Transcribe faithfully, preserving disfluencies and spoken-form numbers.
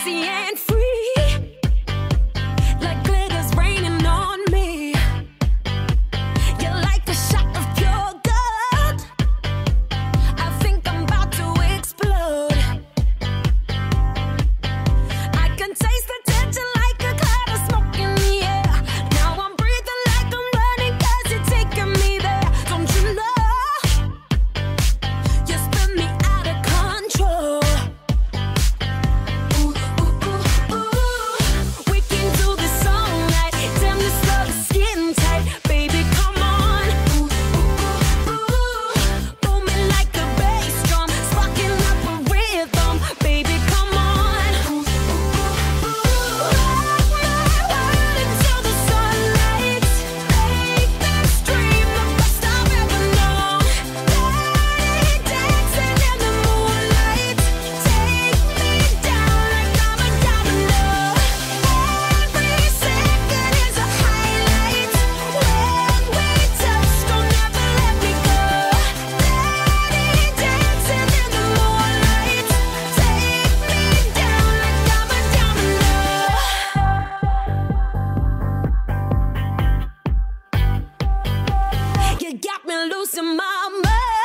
juicy and free, like glitter's raining on me. You're like a shot of pure gold. I think I'm about to explode. I can taste the tension like a cloud of smoke in the air. Now I'm breathing like I'm running, cause you're taking me there. Don't you know? You spin me out of control. Ooh, ooh, ooh, ooh. We can do this all night. Damn, this love is getting tight. Baby, come on. Ooh, ooh, ooh, ooh. Booming like a bass drum, sparking up a rhythm. Baby, come on. Ooh, ooh, ooh, ooh. Rock my world until the sunlight. Make this dream the best I've ever known. Dirty dancing in the moonlight. Take me down like I'm a domino. Every second is a highlight. When we touch, don't ever let me go. Dirty dancing in the moonlight. Take me down like I'm a domino. You got me losing my mind.